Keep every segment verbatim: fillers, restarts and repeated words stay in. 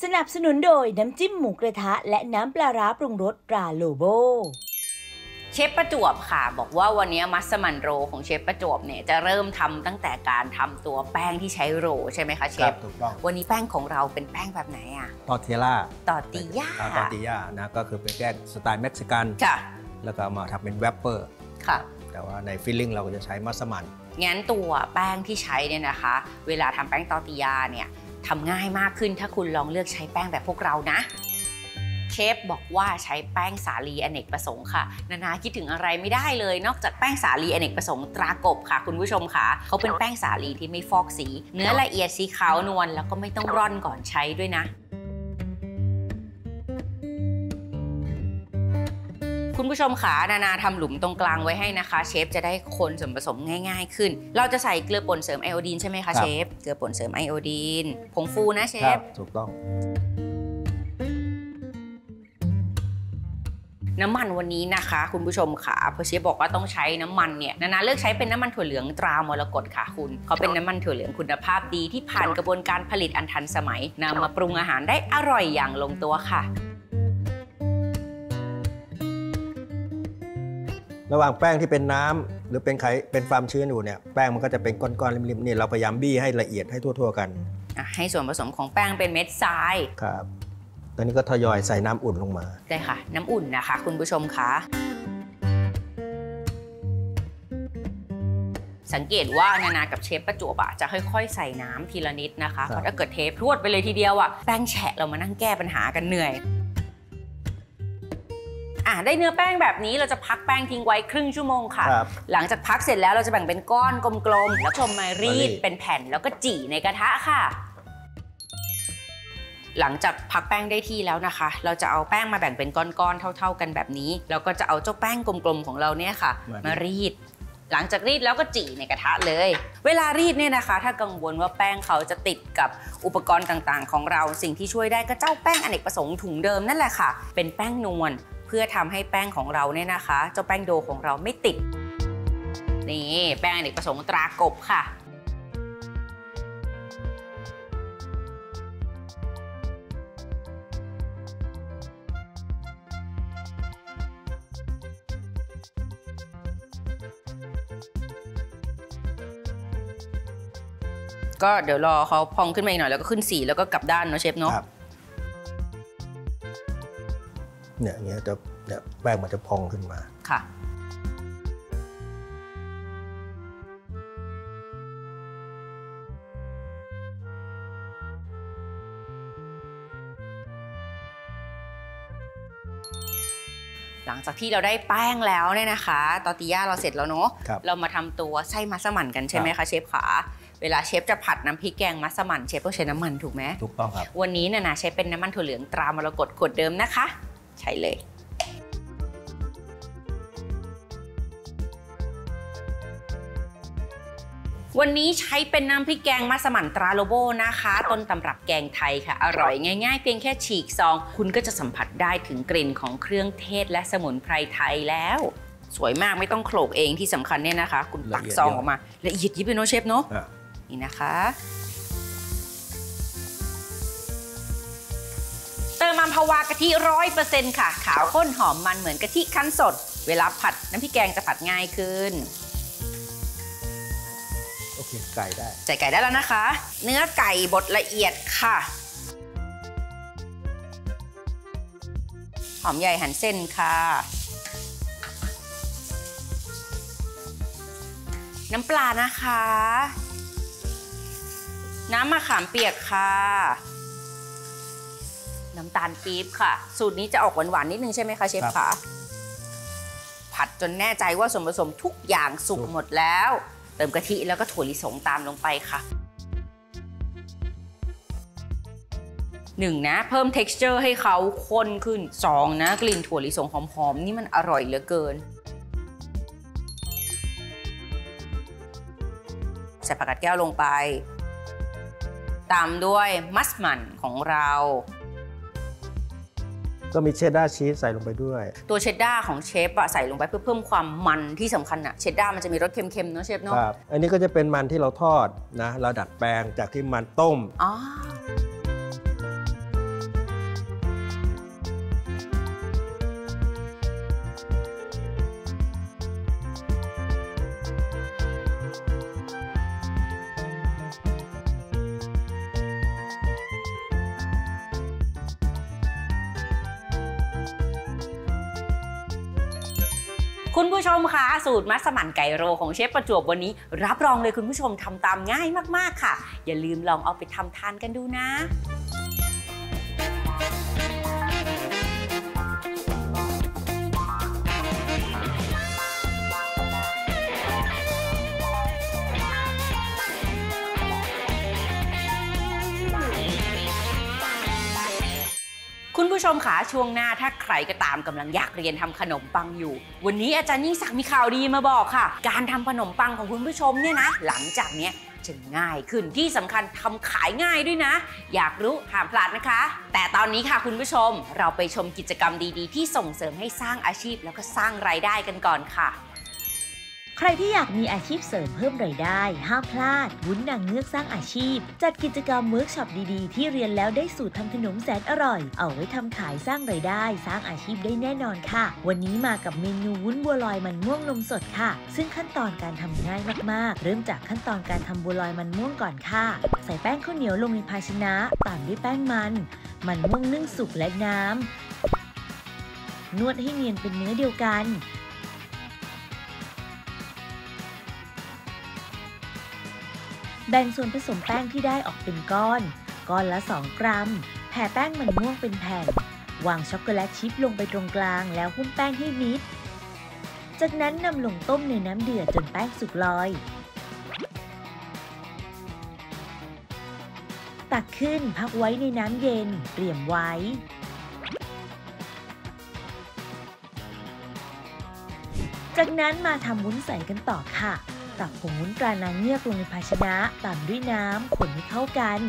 นับสนุนโดยน้ำจิ้มหมูกระทะและน้ำปลาร้าปรุงรสตราโลโบเชฟประจวบค่ะบอกว่าวันนี้มัสมั่นโรของเชฟประจวบเนี่ยจะเริ่มทำตั้งแต่การทำตัวแป้งที่ใช้โรใช่ไหมคะเชฟถูกต้องวันนี้แป้งของเราเป็นแป้งแบบไหนอะตอร์ติล่าตอร์ติย่าตอร์ติย่านะก็คือเป็นแป้งสไตล์เม็กซิกันค่ะแล้วก็มาทำเป็นแวปเปอร์ค่ะแต่ว่าในฟิลลิ่งเราก็จะใช้มัสมั่นงั้นตัวแป้งที่ใช้เนี่ยนะคะเวลาทำแป้งตอร์ติย่าเนี่ยทำง่ายมากขึ้นถ้าคุณลองเลือกใช้แป้งแบบพวกเรานะเชฟบอกว่าใช้แป้งสาลีอเนกประสงค์ค่ะนานาคิดถึงอะไรไม่ได้เลยนอกจากแป้งสาลีอเนกประสงค์ตรากบค่ะคุณผู้ชมค่ะเขาเป็นแป้งสาลีที่ไม่ฟอกสีเนื้อละเอียดสีขาวนวลแล้วก็ไม่ต้องร่อนก่อนใช้ด้วยนะคุณผู้ชมค่ะนานาทำหลุมตรงกลางไว้ให้นะคะเชฟจะได้คนส่วนผสมง่ายๆขึ้นเราจะใส่เกลือป่นเสริมไอโอดีนใช่ไหมคะเชฟเกลือป่นเสริมไอโอดีนผงฟูนะเชฟถูกต้องน้ำมันวันนี้นะคะคุณผู้ชมค่ะพอเชฟบอกว่าต้องใช้น้ำมันเนี่ยนานาเลือกใช้เป็นน้ำมันถั่วเหลืองตรามรกตค่ะคุณเขาเป็นน้ำมันถั่วเหลืองคุณภาพดีที่ผ่านกระบวนการผลิตอันทันสมัยนำมาปรุงอาหารได้อร่อยอย่างลงตัวค่ะระหว่างแป้งที่เป็นน้ำหรือเป็นไขเป็นความชื้นอยู่เนี่ยแป้งมันก็จะเป็นก้อนๆริมๆนี่เราพยายามบี้ให้ละเอียดให้ทั่วๆกันให้ส่วนผสมของแป้งเป็นเม็ดทรายครับตอนนี้ก็ทยอยใส่น้ำอุ่นลงมาได้ค่ะน้ำอุ่นนะคะคุณผู้ชมคะสังเกตว่านานากับเชฟประจวบอะจะค่อยๆใส่น้ำทีละนิดนะคะเพราะถ้าเกิดเทพรวดไปเลยทีเดียวอะแป้งแฉะเรามานั่งแก้ปัญหากันเหนื่อยอ่ะได้เนื้อแป้งแบบนี้เราจะพักแป้งทิ้งไว้ครึ่งชั่วโมงค่ะหลังจากพักเสร็จแล้วเราจะแบ่งเป็นก้อนกลมๆแล้วชมมารีดเป็นแผ่นแล้วก็จี่ในกระทะค่ะหลังจากพักแป้งได้ที่แล้วนะคะเราจะเอาแป้งมาแบ่งเป็นก้อนๆเท่าๆกันแบบนี้แล้วก็จะเอาเจ้าแป้งกลมๆของเราเนี่ยค่ะมารีดหลังจากรีดแล้วก็จี่ในกระทะเลยเวลารีดเนี่ยนะคะถ้ากังวลว่าแป้งเขาจะติดกับอุปกรณ์ต่างๆของเราสิ่งที่ช่วยได้ก็เจ้าแป้งอเนกประสงค์ถุงเดิมนั่นแหละค่ะเป็นแป้งนวลเพื่อทำให้แป้งของเราเนี่ยนะคะเจ้าแป้งโดของเราไม่ติดนี่แป้งอเนกประสงค์ตรากบค่ะก็เดี๋ยวรอเขาพองขึ้นมาอีกหน่อยแล้วก็ขึ้นสีแล้วก็กลับด้านเนาะเชฟเนาะเนี่ยอย่างเงี้ยจะเนี่ยแป้งมันจะพองขึ้นมาค่ะหลังจากที่เราได้แป้งแล้วเนี่ยนะคะตอร์ติย่าเราเสร็จแล้วเนาะเรามาทำตัวไส้มัสมั่นกันใช่ไหมคะเชฟขาเวลาเชฟจะผัดน้ำพริกแกงมัสมั่นเชฟต้องใช้น้ำมันถูกไหมถูกต้องครับวันนี้นานาใช้เป็นน้ำมันถั่วเหลืองตรามรกตขวดเดิมนะคะใช้เลยวันนี้ใช้เป็นน้ำพริกแกงมัสมั่นตราโลโบนะคะต้นตำรับแกงไทยค่ะอร่อยง่ายๆเพียงแค่ฉีกซองคุณก็จะสัมผัสได้ถึงกลิ่นของเครื่องเทศและสมุนไพรไทยแล้วสวยมากไม่ต้องโขลกเองที่สำคัญเนี่ยนะคะคุณตักซองออกมาละเอียดยิบเลยเนาะเชฟเนาะนี่นะคะเติมอัมพวากะทิร้อยเปอร์เซ็นต์ค่ะขาวข้นหอมมันเหมือนกะทิคั้นสดเวลาผัดน้ำพริกแกงจะผัดง่ายขึ้นโอเคไก่ได้ใส่ไก่ได้แล้วนะคะเนื้อไก่บดละเอียดค่ะหอมใหญ่หั่นเส้นค่ะน้ำปลานะคะน้ำมะขามเปียกค่ะน้ำตาลปี๊บค่ะสูตรนี้จะออกหวานๆนิดนึงใช่ไหมคะเชฟคะผัดจนแน่ใจว่าส่วนผสมทุกอย่างสุกหมดแล้วเติมกะทิแล้วก็ถั่วลิสงตามลงไปค่ะหนึ่งนะเพิ่ม เท็กซ์เจอร์ ให้เขาข้นขึ้นสองนะกลิ่นถั่วลิสงหอมๆนี่มันอร่อยเหลือเกินใส่ผักกาดแก้วลงไปตามด้วยมัสมั่นของเราก็มีเชดดาร์ชีสใส่ลงไปด้วยตัวเชดดาร์ของเชฟอะใส่ลงไปเพื่อเพิ่มความมันที่สำคัญอะเชดดาร์มันจะมีรสเค็มๆเนาะเชฟเนาะครับอันนี้ก็จะเป็นมันที่เราทอดนะเราดัดแปลงจากที่มันต้มอ๋อคุณผู้ชมคะสูตรมัสมั่นไก่โรของเชฟประจวบวันนี้รับรองเลยคุณผู้ชมทำตามง่ายมากๆค่ะอย่าลืมลองเอาไปทำทานกันดูนะคุณผู้ชมคะช่วงหน้าถ้าใครก็ตามกำลังอยากเรียนทำขนมปังอยู่วันนี้อาจารย์ยิ่งศักดิ์มีข่าวดีมาบอกค่ะการทำขนมปังของคุณผู้ชมเนี่ยนะหลังจากเนี้ยจะง่ายขึ้นที่สำคัญทำขายง่ายด้วยนะอยากรู้ห้ามพลาดนะคะแต่ตอนนี้ค่ะคุณผู้ชมเราไปชมกิจกรรมดีๆที่ส่งเสริมให้สร้างอาชีพแล้วก็สร้างรายได้กันก่อนค่ะใครที่อยากมีอาชีพเสริมเพิ่มรายได้ห้ามพลาดวุ้นนางเงือกสร้างอาชีพจัดกิจกรรมเวิร์กช็อปดีๆที่เรียนแล้วได้สูตรทำขนมแสนอร่อยเอาไว้ทำขายสร้างรายได้สร้างอาชีพได้แน่นอนค่ะวันนี้มากับเมนูวุ้นบัวลอยมันม่วงนมสดค่ะซึ่งขั้นตอนการทำง่ายมากๆเริ่มจากขั้นตอนการทำบัวลอยมันม่วงก่อนค่ะใส่แป้งข้าวเหนียวลงในภาชนะตามด้วยแป้งมันมันม่วงนึ่งสุกและน้ำนวดให้เนียนเป็นเนื้อเดียวกันแบ่งส่วนผสมแป้งที่ได้ออกเป็นก้อนก้อนละสองกรัมแผ่แป้งมันม่วงเป็นแผ่นวางช็อกโกแลตชิพลงไปตรงกลางแล้วหุ้มแป้งให้มิดจากนั้นนำลงต้มในน้ำเดือดจนแป้งสุกลอยตักขึ้นพักไว้ในน้ำเย็นเตรียมไว้จากนั้นมาทำวุ้นใสกันต่อค่ะตักผงวุ้นตรานางเงือกลงในภาชนะตามด้วยน้ำคนให้เข้ากัน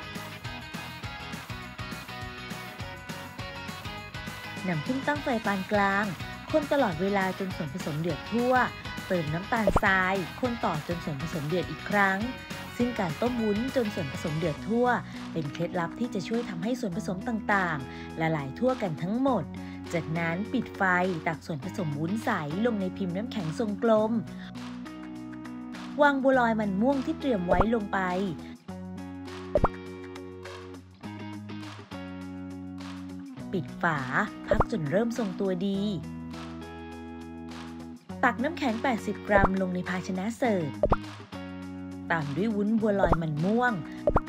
นำขึ้นตั้งไฟปานกลางคนตลอดเวลาจนส่วนผสมเดือดทั่วเติมน้ำตาลทรายคนต่อจนส่วนผสมเดือดอีกครั้งซึ่งการต้มวุ้นจนส่วนผสมเดือดทั่วเป็นเคล็ดลับที่จะช่วยทำให้ส่วนผสมต่างๆละลายทั่วกันทั้งหมดจากนั้นปิดไฟตักส่วนผสมวุ้นใสลงในพิมพ์น้ำแข็งทรงกลมวางบัวลอยมันม่วงที่เตรียมไว้ลงไปปิดฝาพักจนเริ่มทรงตัวดีตักน้ำแข็งแปดสิบกรัมลงในภาชนะเสิร์ฟตามด้วยวุ้นบัวลอยมันม่วง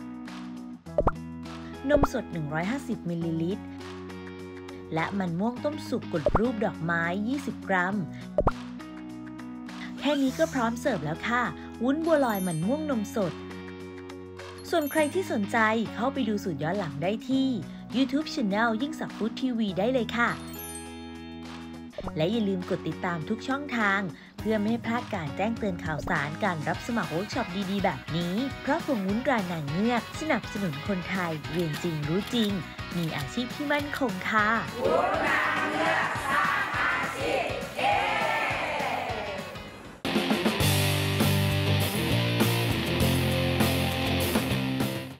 นมสดหนึ่งร้อยห้าสิบมิลลิลิตรและมันม่วงต้มสุกกดรูปดอกไม้ยี่สิบกรัมแค่นี้ก็พร้อมเสิร์ฟแล้วค่ะวุ้นบัวลอยมันม่วงนมสดส่วนใครที่สนใจเข้าไปดูสูตรย้อนหลังได้ที่ YouTube Channel ยิ่งศักดิ์ฟู้ดทีวีได้เลยค่ะและอย่าลืมกดติดตามทุกช่องทางเพื่อไม่ให้พลาดการแจ้งเตือนข่าวสารการรับสมัครเวิร์กช็อปดีๆแบบนี้เพราะผงวุ้นตรานางเงือกสนับสนุนคนไทยเรียนจริงรู้จริงมีอาชีพที่มั่นคงค่ะวุ้นนางเงือกสร้างอาชีพ